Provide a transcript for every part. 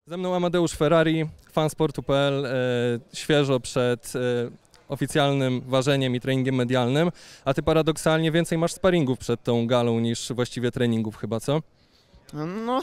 Ze mną Amadeusz Ferrari, fansportu.pl, świeżo przed oficjalnym ważeniem i treningiem medialnym, a ty paradoksalnie więcej masz sparingów przed tą galą niż właściwie treningów chyba, co? No,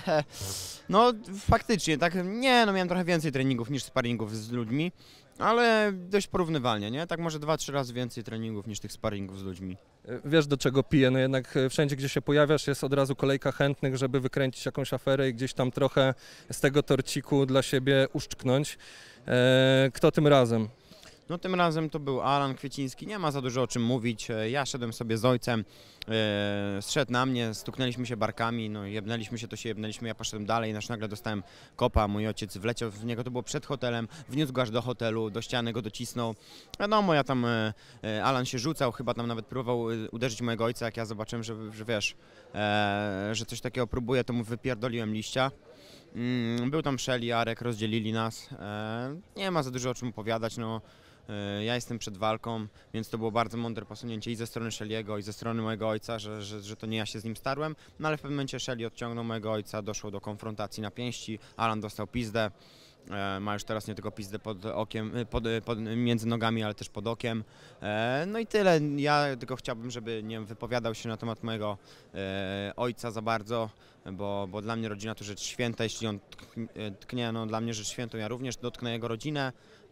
no faktycznie, tak, nie, no miałem trochę więcej treningów niż sparingów z ludźmi, ale dość porównywalnie, nie? Tak może 2-3 razy więcej treningów niż tych sparingów z ludźmi. Wiesz, do czego piję, no jednak wszędzie, gdzie się pojawiasz, jest od razu kolejka chętnych, żeby wykręcić jakąś aferę i gdzieś tam trochę z tego torciku dla siebie uszczknąć. Kto tym razem? No tym razem to był Alan Kwieciński, nie ma za dużo o czym mówić, ja szedłem sobie z ojcem, zszedł na mnie, stuknęliśmy się barkami, no jebnęliśmy się, to się jebnęliśmy, ja poszedłem dalej, nagle dostałem kopa, mój ojciec wleciał w niego, to było przed hotelem, wniósł go aż do hotelu, do ściany go docisnął, wiadomo, ja tam, Alan się rzucał, chyba tam nawet próbował uderzyć mojego ojca, jak ja zobaczyłem, że wiesz, że coś takiego próbuje, to mu wypierdoliłem liścia. Był tam Shelly, Arek, rozdzielili nas, nie ma za dużo o czym opowiadać, no. Ja jestem przed walką, więc to było bardzo mądre posunięcie i ze strony Shelly'ego, i ze strony mojego ojca, że to nie ja się z nim starłem, no ale w pewnym momencie Shelly odciągnął mojego ojca, doszło do konfrontacji na pięści, Alan dostał pizdę, ma już teraz nie tylko pizdę pod okiem, między nogami, ale też pod okiem. No i tyle, ja tylko chciałbym, żeby nie wypowiadał się na temat mojego ojca za bardzo, bo dla mnie rodzina to rzecz święta, jeśli on tknie, no dla mnie rzecz świętą, ja również dotknę jego rodzinę.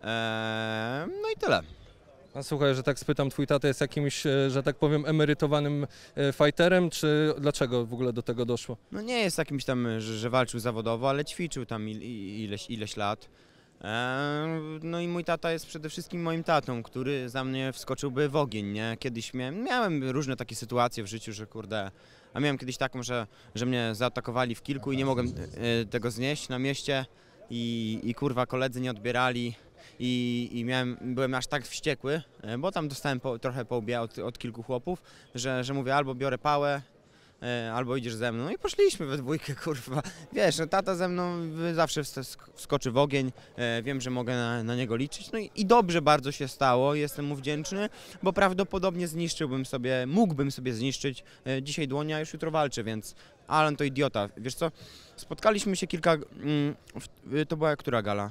No i tyle. A słuchaj, że tak spytam, twój tata jest jakimś, że tak powiem, emerytowanym fighterem, czy dlaczego w ogóle do tego doszło? No nie jest jakimś tam, że walczył zawodowo, ale ćwiczył tam ileś lat. No i mój tata jest przede wszystkim moim tatą, który za mnie wskoczyłby w ogień, nie? Kiedyś miałem różne takie sytuacje w życiu, że kurde, a miałem kiedyś taką, że mnie zaatakowali w kilku i nie mogłem tego znieść na mieście i kurwa koledzy nie odbierali. Byłem aż tak wściekły, bo tam dostałem trochę po łbie od kilku chłopów, że mówię albo biorę pałę, albo idziesz ze mną. No i poszliśmy we dwójkę, kurwa. Wiesz, no, tata ze mną zawsze wskoczy w ogień, wiem, że mogę na niego liczyć. No i dobrze bardzo się stało, jestem mu wdzięczny, bo prawdopodobnie mógłbym sobie zniszczyć dzisiaj dłoń, a już jutro walczę, więc Alan to idiota. Wiesz co, spotkaliśmy się to była która gala?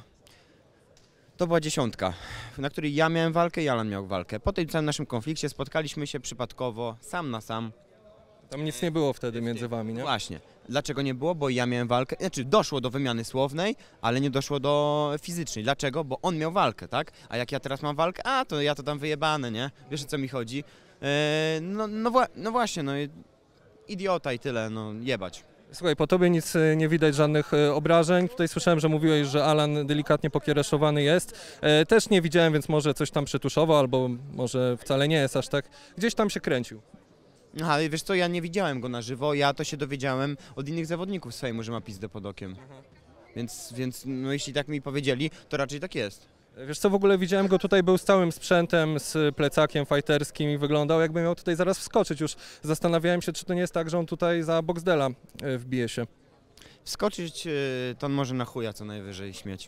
To była 10, na której ja miałem walkę i Alan miał walkę. Po tym całym naszym konflikcie spotkaliśmy się przypadkowo, sam na sam. Tam nic nie było wtedy między wami, nie? Właśnie. Dlaczego nie było? Bo ja miałem walkę, znaczy doszło do wymiany słownej, ale nie doszło do fizycznej. Dlaczego? Bo on miał walkę, tak? A jak ja teraz mam walkę, to ja to tam wyjebane, nie? Wiesz, o co mi chodzi? No właśnie, no idiota i tyle, no jebać. Słuchaj, po tobie nic nie widać, żadnych obrażeń. Tutaj słyszałem, że mówiłeś, że Alan delikatnie pokiereszowany jest. Też nie widziałem, więc może coś tam przytuszował, albo może wcale nie jest aż tak. Gdzieś tam się kręcił. Aha, wiesz co, ja nie widziałem go na żywo, ja to się dowiedziałem od innych zawodników swojemu, że ma pizdę pod okiem. Więc no, jeśli tak mi powiedzieli, to raczej tak jest. Wiesz co, w ogóle widziałem go tutaj, był z całym sprzętem, z plecakiem fajterskim i wyglądał, jakby miał tutaj zaraz wskoczyć. Już zastanawiałem się, czy to nie jest tak, że on tutaj za Boxdela wbije się. Wskoczyć to on może na chuja co najwyżej śmieć.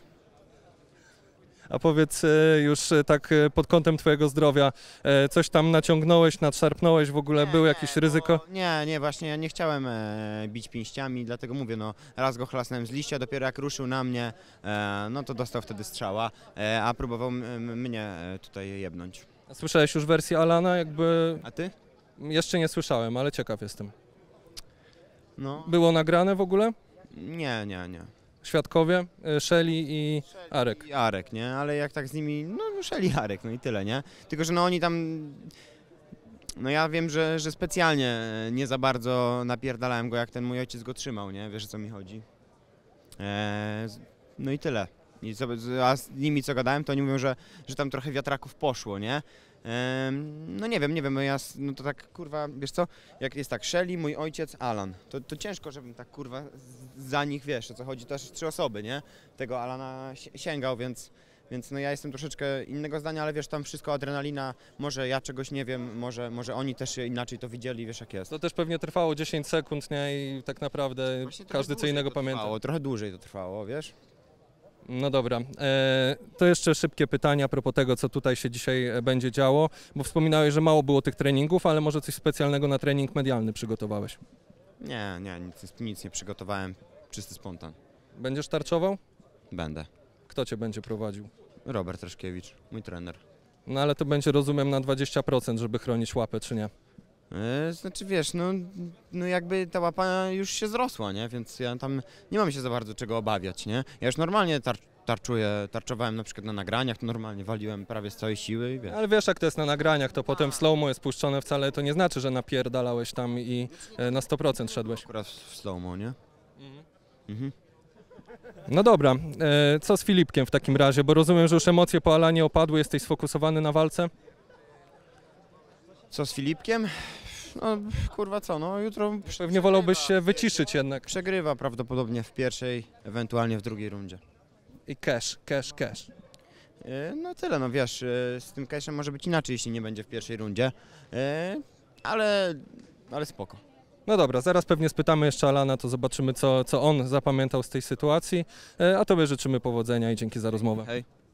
A powiedz już tak pod kątem twojego zdrowia, coś tam naciągnąłeś, nadszarpnąłeś, w ogóle było jakieś ryzyko? Nie, właśnie ja nie chciałem bić pięściami, dlatego mówię, no raz go chlasnąłem z liścia, dopiero jak ruszył na mnie, no to dostał wtedy strzała, a próbował mnie tutaj jebnąć. A słyszałeś już wersję Alana, jakby... A ty? Jeszcze nie słyszałem, ale ciekaw jestem. No. Było nagrane w ogóle? Nie. Świadkowie, Shelly i Arek. I Arek, nie? Ale jak tak z nimi, no Shelly i Arek, no i tyle, nie? Tylko, że no oni tam, no ja wiem, że specjalnie nie za bardzo napierdalałem go, jak ten mój ojciec go trzymał, nie? Wiesz, o co mi chodzi? No i tyle. A z nimi co gadałem, to oni mówią, że tam trochę wiatraków poszło, nie? No nie wiem, no to tak kurwa, wiesz co, jak jest tak Shelly, mój ojciec, Alan, to ciężko, żebym tak kurwa za nich, wiesz, o co chodzi, to aż 3 osoby, nie? Tego Alana sięgał, więc no ja jestem troszeczkę innego zdania, ale wiesz, tam wszystko adrenalina, może ja czegoś nie wiem, może oni też inaczej to widzieli, wiesz jak jest. To też pewnie trwało 10 sekund, nie? I tak naprawdę każdy co innego pamięta. Trochę dłużej to trwało, wiesz? No dobra, to jeszcze szybkie pytania a propos tego, co tutaj się dzisiaj będzie działo, bo wspominałeś, że mało było tych treningów, ale może coś specjalnego na trening medialny przygotowałeś? Nie, nic nie przygotowałem, czysty spontan. Będziesz tarczował? Będę. Kto cię będzie prowadził? Robert Reszkiewicz, mój trener. No ale to będzie, rozumiem, na 20%, żeby chronić łapę, czy nie? Znaczy wiesz, no jakby ta łapa już się zrosła, nie? Więc ja tam nie mam się za bardzo czego obawiać, nie? Ja już normalnie tarczowałem na przykład na nagraniach, to normalnie waliłem prawie z całej siły i wiesz. Ale wiesz, jak to jest na nagraniach, to potem w slow-mo jest puszczone wcale, to nie znaczy, że napierdalałeś tam i na 100% szedłeś. Akurat w slow-mo, nie? Mhm. No dobra, co z Filipkiem w takim razie? Bo rozumiem, że już emocje po Alanie opadły, jesteś sfokusowany na walce? Co z Filipkiem? No kurwa co, no jutro Pewnie wolałbyś się wyciszyć jednak. przegrywa prawdopodobnie w pierwszej, ewentualnie w drugiej rundzie. I cash. No tyle, no wiesz, z tym cashem może być inaczej, jeśli nie będzie w pierwszej rundzie, ale spoko. No dobra, zaraz pewnie spytamy jeszcze Alana, to zobaczymy, co on zapamiętał z tej sytuacji. A tobie życzymy powodzenia i dzięki za rozmowę. Hej.